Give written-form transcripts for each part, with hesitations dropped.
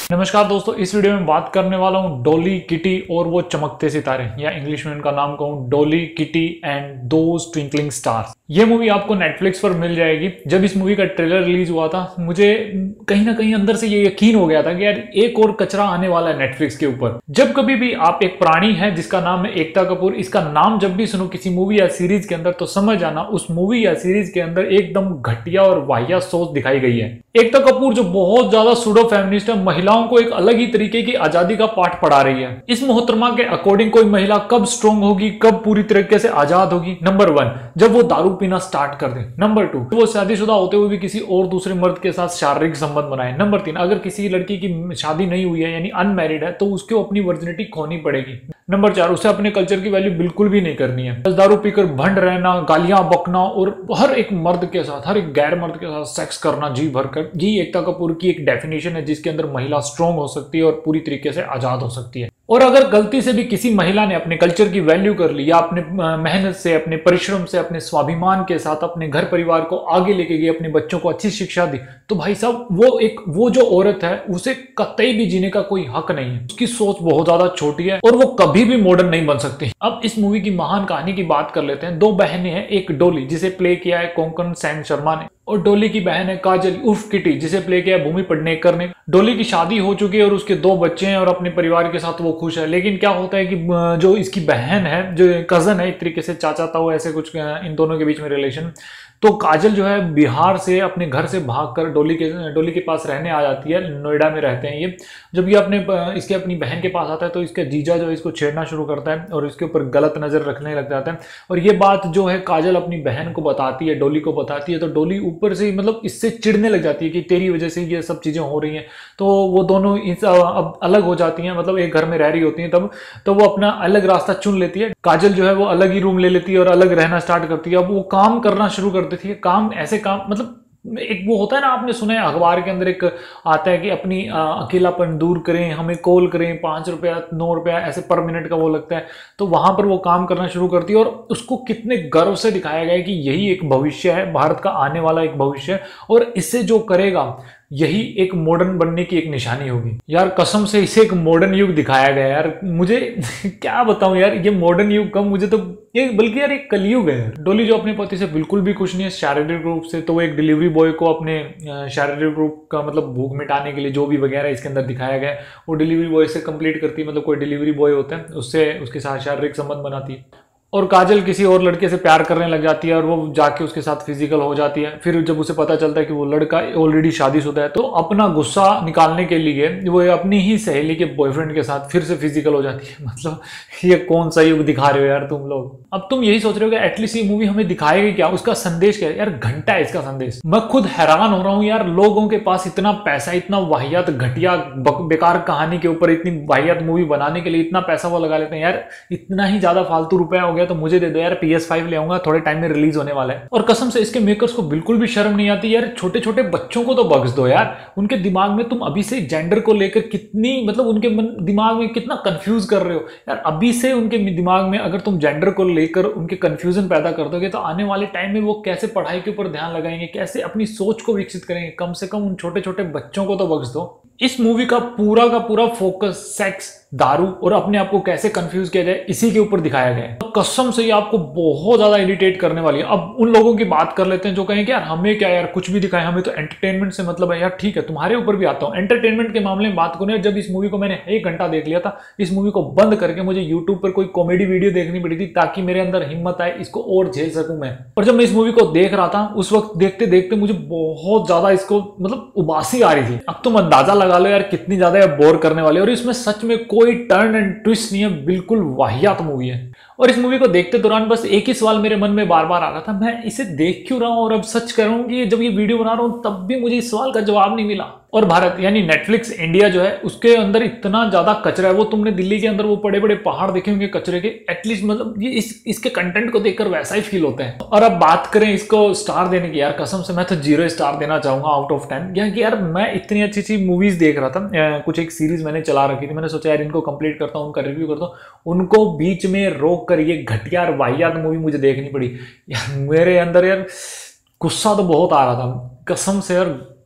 नमस्कार दोस्तों, इस वीडियो में बात करने वाला हूँ डॉली, किटी और वो चमकते सितारे, या इंग्लिश में इनका नाम कहूँ Dolly, Kitty and those twinkling stars. ये मूवी आपको नेटफ्लिक्स पर मिल जाएगी। जब इस मूवी का ट्रेलर रिलीज हुआ था, मुझे कहीं ना कहीं अंदर से ये यकीन हो गया था कि यार एक और कचरा आने वाला है नेटफ्लिक्स के ऊपर। जब कभी भी आप एक प्राणी है जिसका नाम है एकता कपूर, इसका नाम जब भी सुनो किसी मूवी या सीरीज के अंदर, तो समझ जाना उस मूवी या सीरीज के अंदर एकदम घटिया और वाहियात सोच दिखाई गई है। एकता कपूर जो बहुत ज्यादा सूडो फेमिनिस्ट है, महिलाओं को एक अलग ही तरीके की आजादी का पाठ पढ़ा रही है। इस मोहतरमा के अकॉर्डिंग कोई महिला कब स्ट्रांग होगी, कब पूरी तरीके से आजाद होगी? नंबर 1, जब वो दारू पीना स्टार्ट कर दे। नंबर 2, वो शादीशुदा होते हुए भी किसी और दूसरे मर्द के साथ शारीरिक संबंध बनाए। नंबर 3, अगर किसी लड़की की शादी नहीं हुई है यानी अनमैरिड है, तो उसको अपनी वर्जिनिटी खोनी पड़ेगी। नंबर 4, उसे अपने कल्चर की वैल्यू बिल्कुल भी नहीं करनी है। बस दारू पीकर भंड रहना, गालियां बकना और हर एक मर्द के साथ, हर एक गैर मर्द के साथ सेक्स करना जी भरकर, ये एकता कपूर की एक डेफिनेशन है जिसके अंदर महिला स्ट्रांग हो सकती है और पूरी तरीके से आजाद हो सकती है। और अगर गलती से भी किसी महिला ने अपने कल्चर की वैल्यू कर ली, या अपने मेहनत से, अपने परिश्रम से, अपने स्वाभिमान के साथ अपने घर परिवार को आगे लेके गई, अपने बच्चों को अच्छी शिक्षा दी, तो भाई साहब वो जो औरत है उसे कतई भी जीने का कोई हक नहीं है। उसकी सोच बहुत ज्यादा छोटी है और वो कभी भी मॉडर्न नहीं बन सकती। अब इस मूवी की महान कहानी की बात कर लेते हैं। दो बहनें हैं, एक डोली जिसे प्ले किया है कोंकण सेन शर्मा ने, और डोली की बहन है काजल उर्फ किटी जिसे प्ले किया है भूमि पेडनेकर ने। डोली की शादी हो चुकी है और उसके 2 बच्चे हैं और अपने परिवार के साथ वो खुश है। लेकिन क्या होता है कि जो इसकी बहन है, जो कजन है, एक तरीके से चाचा ताऊ, ऐसे कुछ इन दोनों के बीच में रिलेशन, तो काजल जो है बिहार से अपने घर से भागकर डोली के पास रहने आ जाती है। नोएडा में रहते हैं ये। जब ये अपनी बहन के पास आता है तो इसका जीजा जो है इसको छेड़ना शुरू करता है और इसके ऊपर गलत नजर रखने लग जाता है। और ये बात जो है काजल अपनी बहन को बताती है, डोली को बताती है, तो डोली ऊपर से मतलब इससे चिढ़ने लग जाती है कि तेरी वजह से ये सब चीजें हो रही हैं। तो वो दोनों अब अलग हो जाती हैं, मतलब एक घर में रह रही होती हैं तब, तो वो अपना अलग रास्ता चुन लेती है। काजल जो है वो अलग ही रूम ले लेती है और अलग रहना स्टार्ट करती है। अब वो काम करना शुरू कर देती है। काम ऐसे काम, मतलब एक वो होता है ना, आपने सुना है अखबार के अंदर एक आता है कि अपनी अकेलापन दूर करें, हमें कॉल करें, 5 रुपया 9 रुपया ऐसे पर मिनट का वो लगता है। तो वहां पर वो काम करना शुरू करती है और उसको कितने गर्व से दिखाया गया है कि यही एक भविष्य है, भारत का आने वाला एक भविष्य है, और इससे जो करेगा यही एक मॉडर्न बनने की एक निशानी होगी। यार कसम से इसे एक मॉडर्न युग दिखाया गया यार। मुझे क्या बताऊं यार, ये मॉडर्न युग कम, मुझे तो ये बल्कि यार एक कलयुग है। डोली जो अपने पति से बिल्कुल भी खुश नहीं है शारीरिक रूप से, तो वो एक डिलीवरी बॉय को अपने शारीरिक रूप का मतलब भूख मिटाने के लिए जो भी वगैरह इसके अंदर दिखाया गया है वो डिलीवरी बॉय से कंप्लीट करती है। मतलब कोई डिलीवरी बॉय होता है उससे उसके साथ शारीरिक संबंध बनाती है। और काजल किसी और लड़के से प्यार करने लग जाती है और वो जाके उसके साथ फिजिकल हो जाती है। फिर जब उसे पता चलता है कि वो लड़का ऑलरेडी शादीशुदा है, तो अपना गुस्सा निकालने के लिए वो अपनी ही सहेली के बॉयफ्रेंड के साथ फिर से फिजिकल हो जाती है। मतलब ये कौन सा युग दिखा रहे हो यार तुम लोग। अब तुम यही सोच रहे हो कि एटलीस्ट ये मूवी हमें दिखाएगी क्या, उसका संदेश क्या है? यार घंटा है इसका संदेश। मैं खुद हैरान हो रहा हूँ यार, लोगों के पास इतना पैसा, इतना वाहियात घटिया बेकार कहानी के ऊपर इतनी वाहियात मूवी बनाने के लिए इतना पैसा वो लगा लेते हैं। यार इतना ही ज्यादा फालतू रुपया हो गया तो मुझे दे दो यार, PS5 ले आऊंगा, थोड़े टाइम में रिलीज होने वाला है। और कसम से इसके मेकर्स को बिल्कुल भी शर्म नहीं आती यार। छोटे छोटे बच्चों को तो बख्श दो यार, उनके दिमाग में तुम अभी से जेंडर को लेकर कितनी, मतलब उनके दिमाग में कितना कंफ्यूज कर रहे हो यार। अभी से उनके दिमाग में अगर तुम जेंडर को लेकर उनके कंफ्यूजन पैदा कर दोगे तो आने वाले टाइम में वो कैसे पढ़ाई के ऊपर ध्यान लगाएंगे, कैसे अपनी सोच को विकसित करेंगे? कम से कम उन छोटे छोटे बच्चों को तो बख्श दो। इस मूवी का पूरा फोकस सेक्स, दारू और अपने आप को कैसे कंफ्यूज किया जाए इसी के ऊपर दिखाया गया है। तो कसम से ये आपको बहुत ज्यादा इरिटेट करने वाली है। अब उन लोगों की बात कर लेते हैं जो कहें कि यार हमें क्या यार, कुछ भी दिखाए, हमें तो एंटरटेनमेंट से मतलब है। यार ठीक है, तुम्हारे ऊपर भी आता हूँ। एंटरटेनमेंट के मामले में बात करूं, जब इस मूवी को मैंने 1 घंटा देख लिया था, इस मूवी को बंद करके मुझे यूट्यूब पर कोई कॉमेडी वीडियो देखनी पड़ी थी ताकि मेरे अंदर हिम्मत आए, इसको और झेल सकूं मैं। और जब मैं इस मूवी को देख रहा था उस वक्त देखते देखते मुझे बहुत ज्यादा इसको मतलब उबासी आ रही थी। अब तुम अंदाजा लगा लो यार कितनी ज्यादा बोर करने वाली है। और इसमें सच में कोई टर्न एंड ट्विस्ट नहीं है, बिल्कुल वाहियात मूवी है। और इस मूवी को देखते दौरान बस एक ही सवाल मेरे मन में बार बार आ रहा था, मैं इसे देख क्यों रहा हूं? और अब सच कह रहा हूं कि जब ये वीडियो बना रहा हूं तब भी मुझे इस सवाल का जवाब नहीं मिला। और भारत यानी नेटफ्लिक्स इंडिया जो है उसके अंदर इतना ज्यादा कचरा है। वो तुमने दिल्ली के अंदर वो बड़े बड़े पहाड़ देखे होंगे कचरे के, एटलीस्ट मतलब ये इसके कंटेंट को देखकर वैसा ही फील होता है। और अब बात करें इसको स्टार देने की, यार कसम से मैं तो 0 स्टार देना चाहूंगा आउट ऑफ 10। क्योंकि यार मैं इतनी अच्छी अच्छी मूवीज देख रहा था, कुछ एक सीरीज मैंने चला रखी थी, मैंने सोचा यार इनको कंप्लीट करता हूँ, उनका रिव्यू करता हूँ, उनको बीच में रोक कर ये घटिया और वाहियात मूवी मुझे देखनी पड़ी। यार मेरे अंदर यार गुस्सा तो बहुत आ रहा था कसम से यार।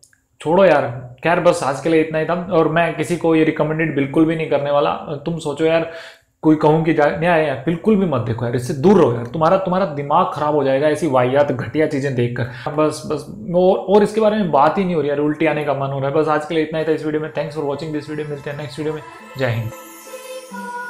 छोड़ो यार। खैर बस आज के लिए इतना ही था, और मैं किसी को ये रिकमेंडेड बिल्कुल भी नहीं करने वाला। तुम सोचो यार, कोई कहूँ कि नहीं यार बिल्कुल भी मत देखो यार, इससे दूर रहो यार, तुम्हारा तुम्हारा दिमाग खराब हो जाएगा ऐसी वाहियात घटिया चीजें देखकर। बस बस और इसके बारे में बात ही नहीं हो रही यार, उल्टी आने का मन हो रहा है। बस आज के लिए इतना ही था इस वीडियो में। Thanks for watching this video, मिलते हैं नेक्स्ट वीडियो में। जय हिंद।